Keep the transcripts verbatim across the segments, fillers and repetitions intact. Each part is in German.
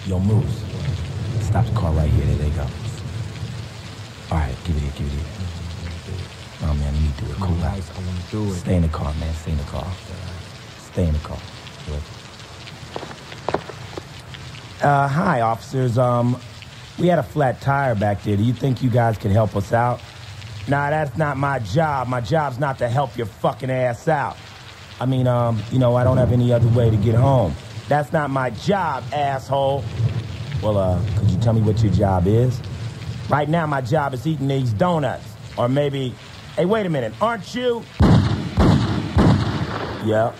Yo, Moose. Stop the car right here. There they go. All right, give it here, give it here. Oh, man, let me do it. Cool out. I want to do it. Stay in the car, man. Stay in the car. Stay in the car. Uh, hi, officers. Um, we had a flat tire back there. Do you think you guys can help us out? Nah, that's not my job. My job's not to help your fucking ass out. I mean, um, you know, I don't have any other way to get home. That's not my job, asshole. Well, uh, could you tell me what your job is? Right now, my job is eating these donuts. Or maybe... Hey, wait a minute. Aren't you? Yeah.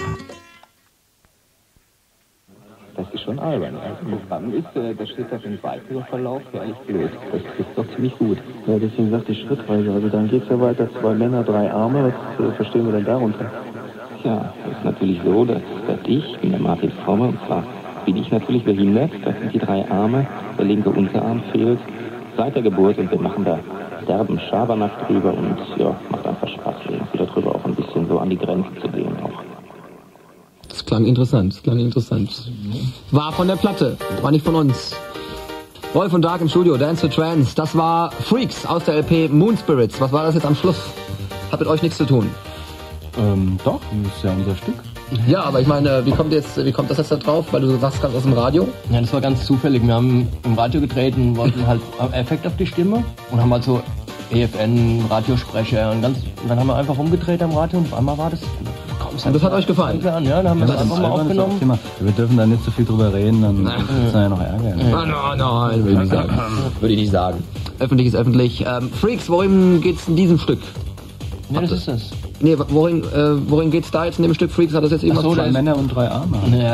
Das ist schon albern. Also Programm ist, äh, da steht auf den weiteren Verlauf ehrlich gelöst. Das ist doch ziemlich gut. Ja, deswegen sagte ich schrittweise. Also dann geht's ja weiter, zwei Männer, drei Arme. Was äh, verstehen wir denn darunter? Ja, es ist natürlich so, dass, dass ich, bin der Martin Frommer, und zwar bin ich natürlich behindert. Das sind die drei Arme, der linke Unterarm fehlt seit der Geburt und wir machen da derben Schabernack drüber und ja, macht einfach Spaß, irgendwie darüber auch ein bisschen so an die Grenze zu gehen auch. Das klang interessant, das klang interessant. War von der Platte, war nicht von uns. Rolf und Dark im Studio, Dance to Trance, das war Freaks aus der L P Moon Spirits. Was war das jetzt am Schluss? Hat mit euch nichts zu tun. Ähm, doch, das ist ja unser Stück. Ja, aber ich meine, wie kommt jetzt, wie kommt das jetzt da drauf? Weil du sagst ganz aus dem Radio? Ja, das war ganz zufällig. Wir haben im Radio gedreht und wollten halt Effekt auf die Stimme und haben halt so E F N, Radiosprecher und ganz, und dann haben wir einfach umgedreht am Radio und auf einmal war das... Und das hat euch gefallen? Ja, dann haben wir das, das einfach mal aufgenommen. Wir dürfen da nicht so viel drüber reden, dann ist ja noch Ärger. Nein, nein, nein, würde ich nicht sagen. Würde ich nicht sagen. Öffentlich ist öffentlich. Ähm, Freaks, worum geht's in diesem Stück? Ja, das ist es. Nee, worin, äh, worin geht's da jetzt in dem Stück Freaks? Hat das jetzt irgendwas? Ach so, drei Männer und drei Arme. Ja,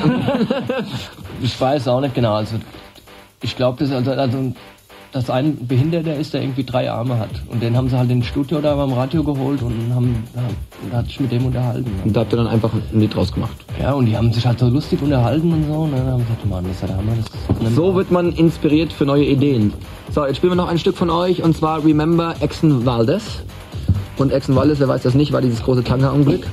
ich weiß auch nicht genau. Also ich glaube, das also, also dass ein Behinderter ist, der irgendwie drei Arme hat. Und den haben sie halt ins Studio da beim Radio geholt und haben, da hat sich mit dem unterhalten. Und da habt ihr dann einfach ein Lied draus gemacht? Ja, und die haben sich halt so lustig unterhalten und so. Und dann haben wir gesagt, Mann, das ist ja der Hammer. Das ist so wird man inspiriert für neue Ideen. So, jetzt spielen wir noch ein Stück von euch, und zwar Remember Exxon Valdez. Und Exxon Valdez, wer weiß das nicht, war dieses große Tankerunglück,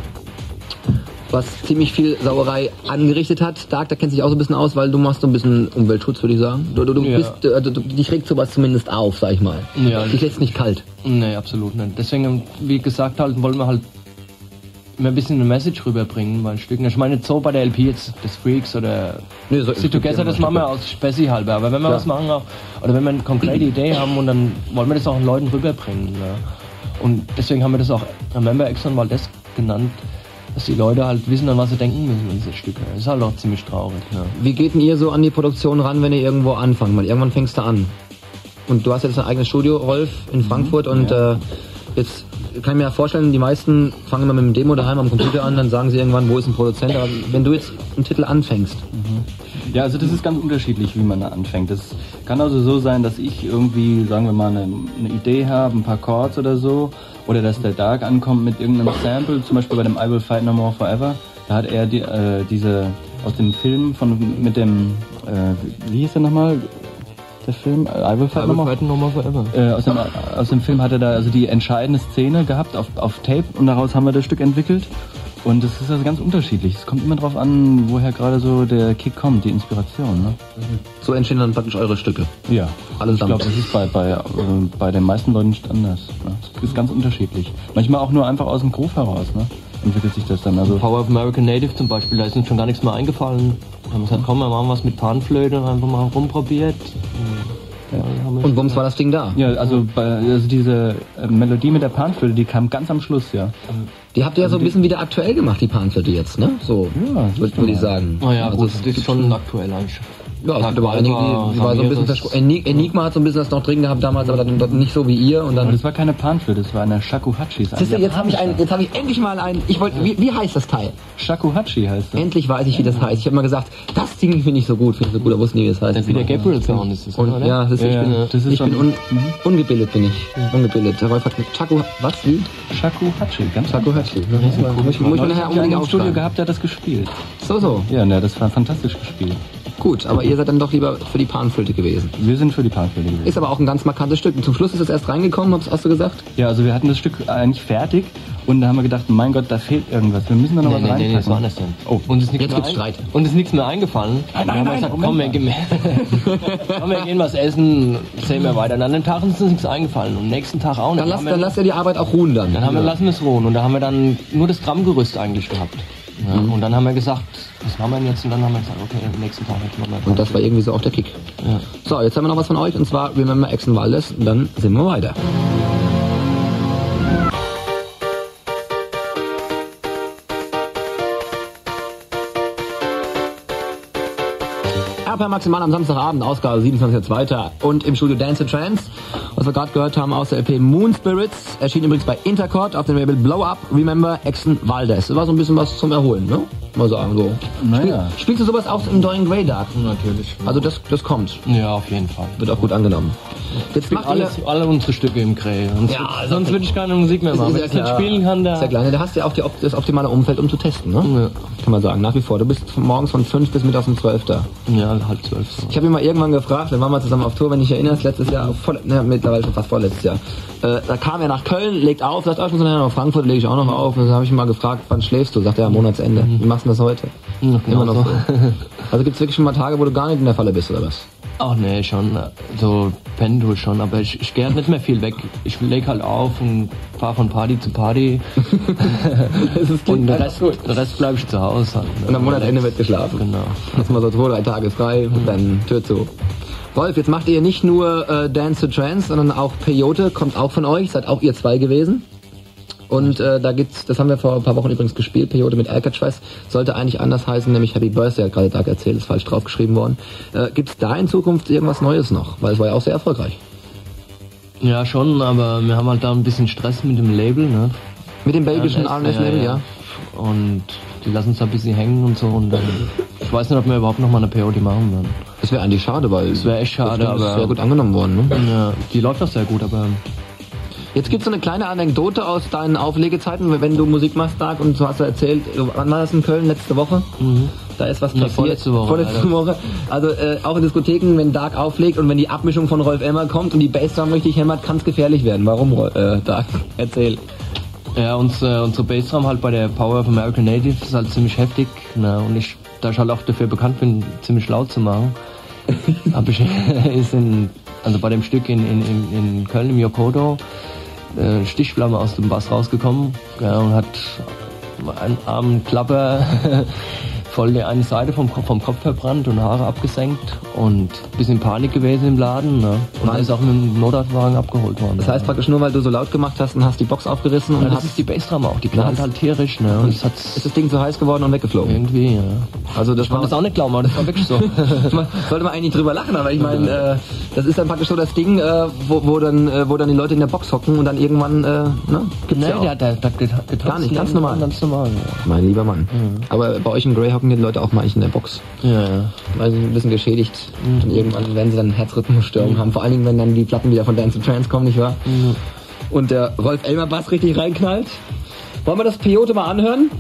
was ziemlich viel Sauerei angerichtet hat. Dark, da kennt sich auch so ein bisschen aus, weil du machst so ein bisschen Umweltschutz, würde ich sagen. Du, du, du ja. bist, du, du, dich regt sowas zumindest auf, sag ich mal. Ja. Dich lässt nicht kalt. Nee, absolut nicht. Deswegen, wie gesagt, halt, wollen wir halt immer ein bisschen eine Message rüberbringen bei Stücken. Ich meine, so bei der L P jetzt, des Freaks oder nee, so Sit Together, das machen wir aus Spessi halber. Aber wenn wir ja. was machen auch, oder wenn wir eine konkrete Idee haben, und dann wollen wir das auch den Leuten rüberbringen. Ja. Und deswegen haben wir das auch Remember Exxon Valdez genannt, dass die Leute halt wissen, an was sie denken müssen in diese Stücke. Das ist halt auch ziemlich traurig. Ja. Wie geht denn ihr so an die Produktion ran, wenn ihr irgendwo anfangt? Weil irgendwann fängst du an. Und du hast jetzt ein eigenes Studio, Rolf, in Frankfurt. Mhm, und ja. äh, jetzt kann ich mir ja vorstellen, die meisten fangen immer mit dem Demo daheim am Computer an, dann sagen sie irgendwann, wo ist ein Produzent. Aber wenn du jetzt einen Titel anfängst... Mhm. Ja, also das ist ganz unterschiedlich, wie man da anfängt. Das kann also so sein, dass ich irgendwie, sagen wir mal, eine, eine Idee habe, ein paar Chords oder so, oder dass der Dark ankommt mit irgendeinem Sample, zum Beispiel bei dem I Will Fight No More Forever. Da hat er die, äh, diese, aus dem Film von, mit dem, äh, wie hieß der nochmal? Der Film? I Will Fight, I will no, fight no More Forever. Äh, aus, dem, aus dem Film hat er da also die entscheidende Szene gehabt auf, auf Tape, und daraus haben wir das Stück entwickelt. Und es ist also ganz unterschiedlich. Es kommt immer drauf an, woher gerade so der Kick kommt, die Inspiration. Ne? So entstehen dann praktisch eure Stücke? Ja. Alles ich glaube, das ist bei, bei, äh, bei den meisten Leuten nicht anders. Ne? Es ist ganz unterschiedlich. Manchmal auch nur einfach aus dem Groove heraus, ne? Entwickelt sich das dann. Also Power of American Native zum Beispiel, da ist uns schon gar nichts mehr eingefallen. Wir haben gesagt, komm, wir machen was mit Panflöte und einfach mal rumprobiert. Ja, und bums war das Ding da? Ja, also, bei, also diese äh, Melodie mit der Panflöte, die kam ganz am Schluss, ja. Die habt ihr ja so ein bisschen wieder aktuell gemacht, die Panflöte jetzt, ne? So, ja, würde würd ich sagen. Oh ja, also gut, das ist schon aktuell eigentlich. Ja, es gibt aber einige, die, die war so ein bisschen versprochen. Enigma hat so ein bisschen das noch drin gehabt damals, aber dann nicht so wie ihr. Und dann aber das war keine Panflöte, das war eine Shakuhachi. Siehst du, jetzt habe ich ein, jetzt habe ich endlich mal ein. Ich wollte, wie, wie heißt das Teil? Shakuhachi heißt das. Endlich weiß ich, wie das heißt. Ich habe mal gesagt, das Ding finde ich so gut, finde ich so gut, aber wusste nie, wie das heißt. Das ist wie der Gabriel Sound ist das, und, oder? Ja, das ist, ja, ich bin, ja, das ist ich bin un, mhm. ungebildet, bin ich. Ja. Ungebildet. Der Rolf hat mit Shaku, was, wie? Shakuhachi, ganz Shakuhachi. Ja, muss ich, muss ich, muss ich nachher unbedingt im Studio gehabt, der hat das gespielt. So, so. Ja, ne, das war fantastisch gespielt. Gut, aber ihr seid dann doch lieber für die Panflöte gewesen. Wir sind für die Panflöte gewesen. Ist aber auch ein ganz markantes Stück. Und zum Schluss ist es erst reingekommen, hast du gesagt? Ja, also wir hatten das Stück eigentlich fertig Und da haben wir gedacht, mein Gott, da fehlt irgendwas. Wir müssen da noch Nee, was nee, nee, reinpacken. das war anders denn. Oh. Uns ist nichts Jetzt mehr gibt's ein- Streit. Uns ist nichts mehr eingefallen. Nein, nein, Dann haben wir nein, gesagt, Moment komm, wir mal. gehen, komm, wir gehen was essen, sehen wir weiter. Und an dem Tag ist uns nichts eingefallen. Und am nächsten Tag auch nicht. Dann lass, haben wir, dann lass ja die Arbeit auch ruhen dann. dann haben wir, lassen wir es ruhen. Und da haben wir dann nur das Grammgerüst eigentlich gehabt. Ja, Mhm. Und dann haben wir gesagt, was machen wir denn jetzt? Und dann haben wir gesagt, okay, am nächsten Tag jetzt machen wir Und das war irgendwie so auch der Kick. Ja. So, jetzt haben wir noch was von euch und zwar Remember Exen Valdez und dann sind wir weiter. R P R Maximal am Samstagabend, Ausgabe siebenundzwanzigster zweiter und im Studio Dance and Trance. Was wir gerade gehört haben aus der L P Moon Spirits, erschien übrigens bei Intercord auf dem Label Blow Up, Remember Exen Valdez. Das war so ein bisschen was zum Erholen, ne? Mal sagen so. Naja. Spiel, spielst du sowas auch im Dorian Gray Dark? Natürlich. Also das, das kommt. Ja, auf jeden Fall. Wird auch gut angenommen. Jetzt macht ihr... Alles, alle unsere Stücke im Krähe. Sonst, Ja, wird- also- sonst würde ich keine Musik mehr machen. Wenn ich nicht spielen kann, Sehr da. kleine. Da hast du ja auch die, das optimale Umfeld, um zu testen, ne? Ja. Kann man sagen, nach wie vor. Du bist von morgens von fünf bis mittags um zwölf da. Ja, halb zwölf. So. Ich habe ihn mal irgendwann gefragt, wir waren mal zusammen auf Tour, wenn ich erinnerst, letztes Jahr, voll, ne, mittlerweile schon fast vorletztes Jahr. Äh, da kam er nach Köln, legt auf, sagt, oh, ich muss nachher nach Frankfurt, lege ich auch noch auf. Und dann habe ich ihn mal gefragt, wann schläfst du? Sagt er, am Monatsende. Wie machst du denn das heute? Ja, Immer noch genau so. Also gibt's wirklich schon mal Tage, wo du gar nicht in der Falle bist, oder was? Ach nee, schon. So pennen tue ich schon, aber ich, ich gehe halt nicht mehr viel weg. Ich leg halt auf und fahre von Party zu Party. Und der Rest, der Rest bleibe ich zu Hause halt. Ne? Und am Monatsende wird geschlafen. Genau. Jetzt mal so zwei, drei Tage frei und dann Tür zu. Wolf, jetzt macht ihr nicht nur äh, Dance to Trance, sondern auch Peyote, kommt auch von euch, seid auch ihr zwei gewesen. Und äh, da gibt's, das haben wir vor ein paar Wochen übrigens gespielt, Peyote mit Alcatraz, sollte eigentlich anders heißen, nämlich Happy Birthday, hat gerade Doug erzählt, ist falsch draufgeschrieben worden. Äh, gibt's da in Zukunft irgendwas Neues noch? Weil es war ja auch sehr erfolgreich. Ja, schon, aber wir haben halt da ein bisschen Stress mit dem Label, ne? Mit dem belgischen R und S-Label, ja. Und die lassen uns da ein bisschen hängen und so. Und dann, ich weiß nicht, ob wir überhaupt noch mal eine Peyote machen werden. Das wäre eigentlich schade, weil Das wäre echt schade, das ist aber sehr gut angenommen worden. Ne? ja, die läuft auch sehr gut, aber Jetzt gibt's so eine kleine Anekdote aus deinen Auflegezeiten, wenn du Musik machst, Doug, und so hast du erzählt, wann war das in Köln, letzte Woche? Mhm. Da ist was Nee, passiert. vorletzte Woche, Vorletzte leider. Woche. Also äh, auch in Diskotheken, wenn Dark auflegt und wenn die Abmischung von Rolf Elmer kommt und die Bassdrum richtig hämmert, kann es gefährlich werden. Warum, Rol- äh, Dark? Erzähl. ja, uns, äh, unsere Bassdrum halt bei der Power of American Native ist halt ziemlich heftig. Ne? Und ich, da ich halt auch dafür bekannt bin, ziemlich laut zu machen, habe ich ist in, also bei dem Stück in, in, in, in Köln im Yokodo äh, Stichflamme aus dem Bass rausgekommen, ja, und hat einen armen Klapper voll die eine Seite vom, Kopf- vom Kopf verbrannt und Haare abgesenkt und ein bisschen Panik gewesen im Laden. Ne? Und er ist auch mit dem Notarztwagen abgeholt worden. Das heißt praktisch nur, weil du so laut gemacht hast und hast die Box aufgerissen und ja, das hast, ist die Bassdrum auch, die knallt Ja. halt tierisch. Ne? Und es hat ist das Ding zu heiß geworden und weggeflogen. irgendwie, ja. Also das Ich konnte war das auch nicht glauben, aber das war wirklich so. Man- sollte man eigentlich drüber lachen, aber ich meine, äh, das ist dann praktisch so das Ding, äh, wo, wo, dann, äh, wo dann die Leute in der Box hocken und dann irgendwann, äh, ne, gibt's Nee, ja auch. der hat der, der hat getanzt. Gar nicht, ganz normal. Ganz normal, Mein lieber Mann. Aber bei euch im Grey hocken die Leute auch manchmal in der Box. ja. Ja, ja. Weil sie ein bisschen geschädigt. Und irgendwann werden sie dann Herzrhythmusstörungen haben. Vor allen Dingen, wenn dann die Platten wieder von Dance to Trance kommen, nicht wahr? Und der Rolf Elmer Bass richtig reinknallt. Wollen wir das Peyote mal anhören?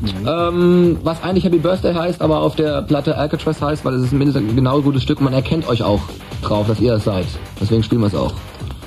Ähm, was eigentlich Happy Birthday heißt, aber auf der Platte Alcatraz heißt, weil es ist mindestens ein genau gutes Stück und man erkennt euch auch drauf, dass ihr das seid. Deswegen spielen wir es auch.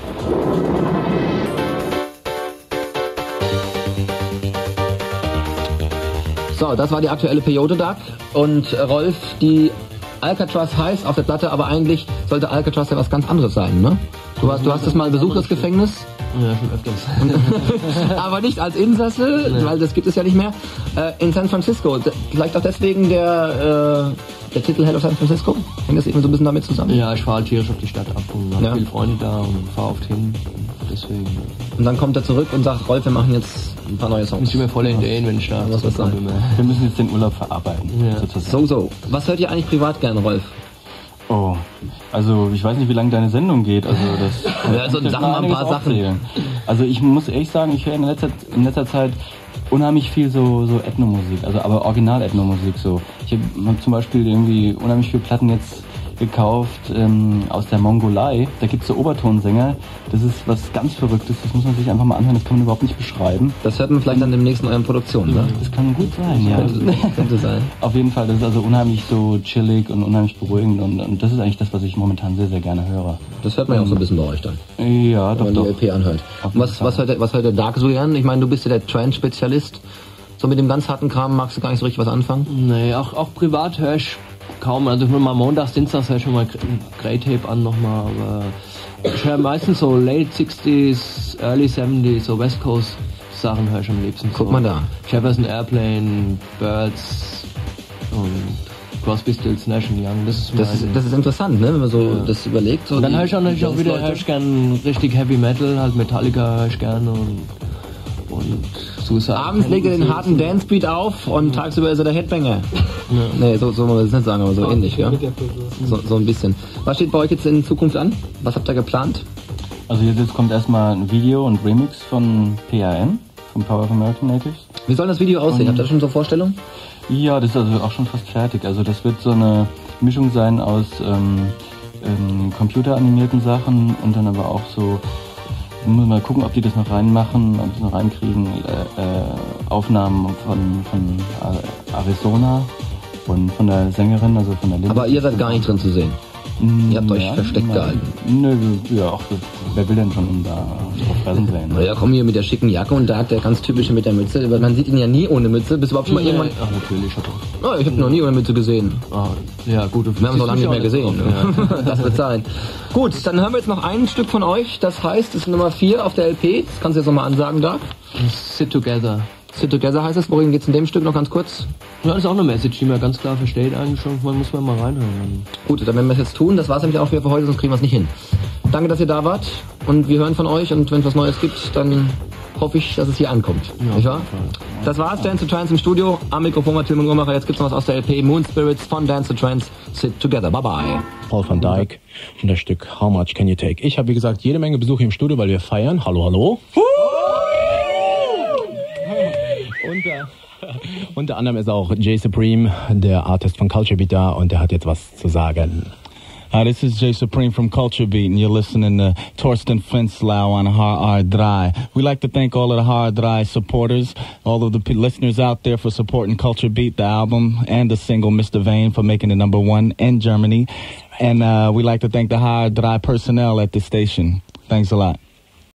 So, das war die aktuelle Peyote Duck. Und äh, Rolf, die Alcatraz heißt auf der Platte, aber eigentlich sollte Alcatraz ja was ganz anderes sein, ne? Du hast, du hast das mal besucht, das Gefängnis? Ja, schon öfters. Aber nicht als Insasse, weil das gibt es ja nicht mehr. Äh, in San Francisco. D- Vielleicht auch deswegen der, äh, der Titel Hell of San Francisco? Hängt das eben so ein bisschen damit zusammen? Ja, ich fahre halt tierisch auf die Stadt ab und habe Ja. viele Freunde da und fahre oft hin. Deswegen Und dann kommt er zurück und sagt, Rolf, wir machen jetzt ein paar neue Songs. ich bin mir voll Ideen, wenn ich da Was wird's sein? Wir müssen jetzt den Urlaub verarbeiten. Ja. sozusagen. So, so. Was hört ihr eigentlich privat gerne, Rolf? Oh, also ich weiß nicht, wie lange deine Sendung geht. Also das. Ja, so das Sachen, ein einiges paar Sachen. aufzählen. Also ich muss ehrlich sagen, ich höre in letzter, in letzter Zeit unheimlich viel so so Ethnomusik, also aber Original-Ethnomusik so. Ich habe hab zum Beispiel irgendwie unheimlich viele Platten jetzt gekauft ähm, aus der Mongolei. Da gibt es so Obertonsänger. Das ist was ganz Verrücktes. Das muss man sich einfach mal anhören. Das kann man überhaupt nicht beschreiben. Das hört man vielleicht dann demnächst in euren Produktionen, ne? Das kann gut sein, ja. Könnte, könnte sein. Auf jeden Fall. Das ist also unheimlich so chillig und unheimlich beruhigend. Und, und das ist eigentlich das, was ich momentan sehr, sehr gerne höre. Das hört man ja auch so ein bisschen bei euch dann. Ja, doch, wenn man doch. die L P anhört. Und was, was, hört der, was hört der Dark so gern? Ich meine, du bist ja der Trance-Spezialist. So mit dem ganz harten Kram magst du gar nicht so richtig was anfangen? Nee, auch, auch privat höre ich kaum. Also nur mal montags, dienstags höre ich schon mal Grey Tape an nochmal. Aber ich höre meistens so Late sixties, Early seventies, so West Coast Sachen höre ich am liebsten. Guck so mal da. Jefferson Airplane, Birds und Crosby, Stills, Nash and Young. Das ist, Das ist, das ist interessant, ne? Wenn man so ja. das überlegt. So und dann die, höre ich auch natürlich auch wieder, höre ich gern richtig Heavy Metal, halt Metallica höre ich gerne und, und Suicide. Abends legt ihr den harten Dance-Beat auf und ja. tagsüber ist er der Headbanger. Ja. Nee, so, so muss man das nicht sagen, aber so ähnlich, ja? So, so ein bisschen. Was steht bei euch jetzt in Zukunft an? Was habt ihr geplant? Also jetzt kommt erstmal ein Video und Remix von P A M, von Power of American Natives. Wie soll das Video aussehen? Und habt ihr schon so Vorstellungen? Ja, das ist also auch schon fast fertig. Also das wird so eine Mischung sein aus ähm, ähm, computeranimierten Sachen und dann aber auch so, muss man mal gucken, ob die das noch reinmachen, ob sie noch reinkriegen, äh, äh, Aufnahmen von, von Arizona und von der Sängerin, also von der Linda. Aber ihr seid gar nicht drin zu sehen? Ihr habt euch ja, versteckt na, gehalten? Nö, ja, auch, wer will denn schon um da drauf fressen sehen? Ne? Ja, komm hier mit der schicken Jacke und da der ganz typische mit der Mütze. Man sieht ihn ja nie ohne Mütze. Bist du überhaupt schon mal irgendwann... Ach, natürlich. Hat er. Oh, ich hab ihn noch nie ohne Mütze gesehen. Ah, ja, gut. Wir haben es noch lange nicht mehr gesehen. Ja. Das wird sein. Gut, dann hören wir jetzt noch ein Stück von euch. Das heißt, es ist Nummer vier auf der L P. Das kannst du jetzt nochmal ansagen, Doug. Sit Together. Sit Together heißt es. Worin geht's in dem Stück noch ganz kurz? Ja, das ist auch eine Message, die man ganz klar versteht eigentlich schon. Man muss man mal reinhören. Gut, dann werden wir es jetzt tun. Das war's nämlich auch wieder für heute, sonst kriegen wir es nicht hin. Danke, dass ihr da wart und wir hören von euch und wenn es was Neues gibt, dann hoffe ich, dass es hier ankommt. Ja, nicht wahr? Das war's, Dance to Trance im Studio. Am Mikrofon war Tilman Gurmacher. Jetzt gibt's noch was aus der L P Moon Spirits von Dance to Trance. Sit Together. Bye bye. Paul van Dyk und das Stück How Much Can You Take? Ich habe, wie gesagt, jede Menge Besuch im Studio, weil wir feiern. Hallo, hallo. Und äh, unter anderem ist auch Jay Supreme, der Artist von Culture Beat, da und der hat jetzt was zu sagen. Hi, this is Jay Supreme from Culture Beat, and you're listening to Torsten Fenslau on Har Dry. We like to thank all of the Har Dry supporters, all of the p- listeners out there for supporting Culture Beat, the album, and the single Mister Vane for making it number one in Germany. And uh, we like to thank the Har Dry personnel at the station. Thanks a lot.